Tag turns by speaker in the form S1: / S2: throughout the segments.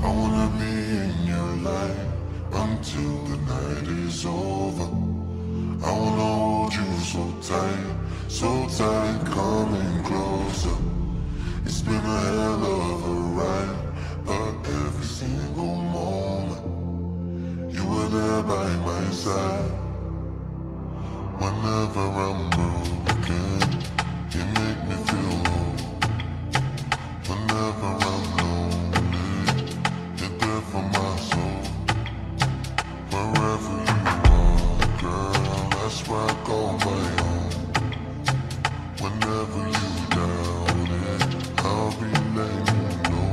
S1: I wanna be in your life until the night is over. I wanna hold you so tight, coming closer. It's been a hell of a ride, but every single moment you were there by my side. Whenever I'm broken, you make me feel whole. Whenever I'm lonely, you're there for my soul. Wherever you are, girl, that's where I call my own. Whenever you doubt it, I'll be letting you know.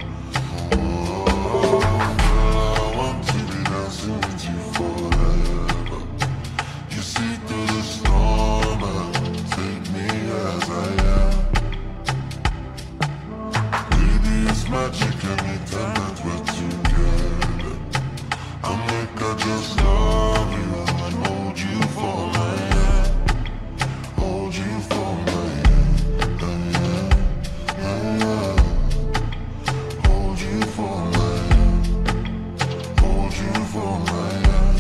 S1: Oh, girl, I want to be dancing with you forever. You see through the storm and take me as I am. Baby, it's magic anytime that we're together. I make I just love you and hold you for my hand. Hold you for my hand, hold you for my hand, hold you for my hand.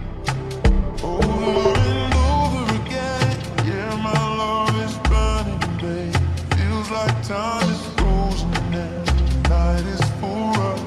S1: Over and over again, yeah, my love is burning, babe. Feels like time is frozen and the night is for us.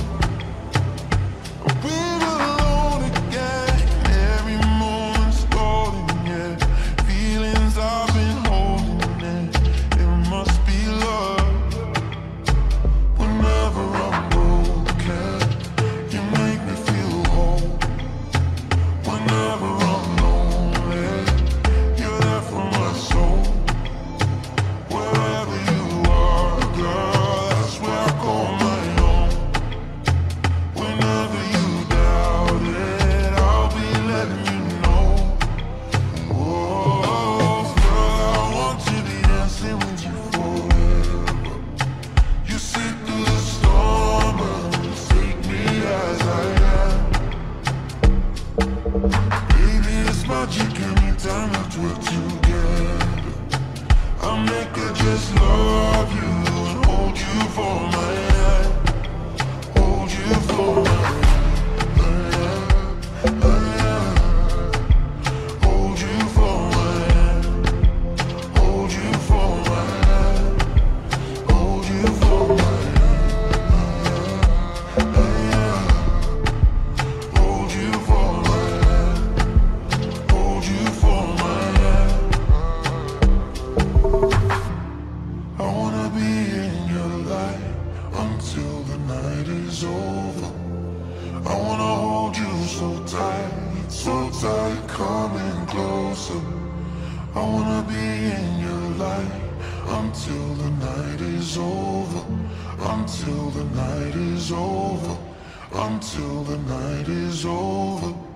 S1: We're alone again, every moment's golden, yeah. Feelings I've been holding in, it must be love. Whenever I'm broken, you make me feel whole. Whenever I'm lonely, you're there for my soul. Wherever you are, girl, that's where I call my own. Whenever you doubt it, I'll be letting you know. Oh, girl, I want to be dancing with you forever. You sit through the storm and take me as I am. Baby, it's magic anytime that we're together. I make her just love you and hold you for my hand. Hold you for my hand. Hold you for my hand. Hold you for my hand. Hold you for my hand. Hold you for my hand. Hold you for my hand. I wanna be in your life until the night is over. I wanna hold you so tight, coming closer. I wanna be in your life until the night is over. Until the night is over. Until the night is over.